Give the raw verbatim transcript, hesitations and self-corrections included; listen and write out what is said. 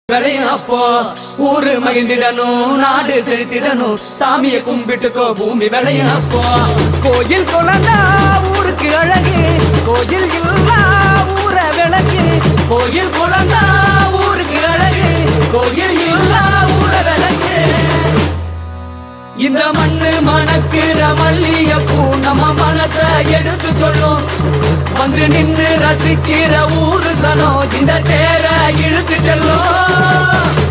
விளையும் அப்போ ஊரு மகிழ்ந்திடணும், நாடு செழித்திடணும், சாமிய கும்பிட்டுக்கோ பூமி விளையும் அப்போ. கோயில் குழந்தா ஊருக்கு அழகு, கோயில் இல்லா ஊர விளக்கு. கோயில் குழந்தா ஊருக்கு அழகு, கோயில் இல்லா ஊர விளக்கு. இந்த மண்ணு மணக்குற மல்லிகைப்பூ நம்ம மனச எடுத்து சொல்லும். வந்து நின்று ரசிக்கிற ஊரு சனம் இந்த தேர இழுத்து செல்லும்.